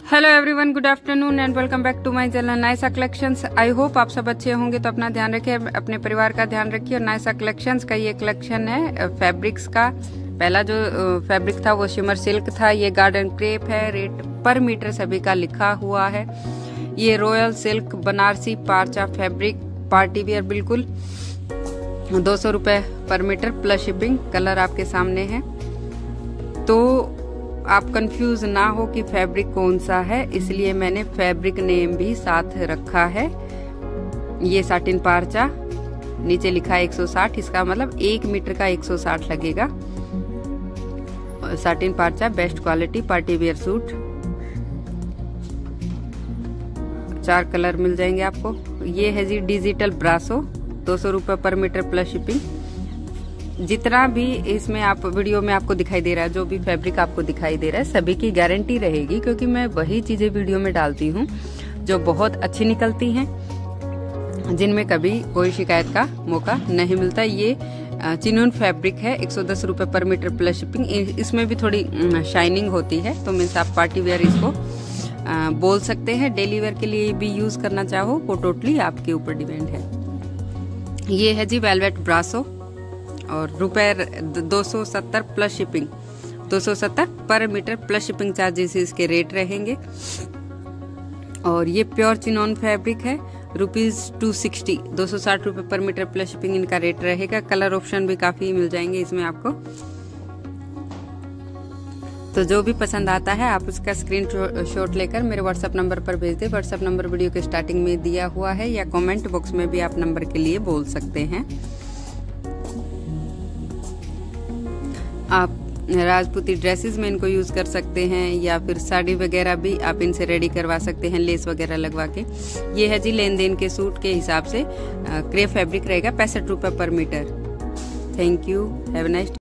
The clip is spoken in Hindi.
Hello everyone, good afternoon and welcome back to my channel Naisa collections. I hope आप सब अच्छे होंगे। तो अपना ध्यान रखिए, अपने परिवार का ध्यान रखिए। और नायसा कलेक्शंस का ये कलेक्शन है फैब्रिक्स का। पहला जो फैब्रिक था वो शिमर सिल्क था। ये गार्डन क्रेप है। रेट पर मीटर सभी का लिखा हुआ है। ये रॉयल सिल्क बनारसी पार्चा फैब्रिक पार्टी वियर, बिल्कुल 200 रुपए per metre plus shipping. Colour आपके सामने है, तो आप कंफ्यूज ना हो कि फैब्रिक कौन सा है, इसलिए मैंने फैब्रिक नेम भी साथ रखा है। ये साटिन पार्चा, नीचे लिखा है 160, इसका मतलब 1 मीटर का 160 लगेगा। साटिन पार्चा best quality party wear suit. 4 colour मिल जाएंगे आपको। ये है जी डिजिटल ब्रासो, 200 रुपए पर मीटर प्लस शिपिंग। जितना भी इसमें आप वीडियो में आपको दिखाई दे रहा है, जो भी फैब्रिक आपको दिखाई दे रहा है, सभी की गारंटी रहेगी, क्योंकि मैं वही चीजें वीडियो में डालती हूँ जो बहुत अच्छी निकलती हैं, जिनमें कभी कोई शिकायत का मौका नहीं मिलता। ये चिनून फैब्रिक है, 110 रुपए पर मीटर प्लस शिपिंग। इसमें भी थोड़ी शाइनिंग होती है, तो मीन्स आप पार्टी वेयर इसको बोल सकते हैं। डेली वेयर के लिए भी यूज करना चाहो वो टोटली आपके ऊपर डिपेंड है। ये है जी वेलवेट ब्रासो और रुपए 270 plus shipping. 270 per metre plus shipping charges इसके रेट रहेंगे। और ये प्योर चिनॉन फैब्रिक है, ₹260, 260 रुपए पर मीटर प्लस शिपिंग इनका रेट रहेगा। कलर ऑप्शन भी काफी मिल जाएंगे इसमें आपको। तो जो भी पसंद आता है आप उसका स्क्रीनशॉट लेकर मेरे व्हाट्सएप नंबर पर भेज दे। व्हाट्सएप नंबर वीडियो के स्टार्टिंग में दिया हुआ है, या कमेंट बॉक्स में भी आप नंबर के लिए बोल सकते हैं। आप राजपूती ड्रेसेस में इनको यूज कर सकते हैं, या फिर साड़ी वगैरह भी आप इनसे रेडी करवा सकते हैं, लेस वगैरह लगवा के। ये है जी लेन देन के सूट के हिसाब से क्रेप फैब्रिक रहेगा, 65 रुपए per metre. Thank you, have a nice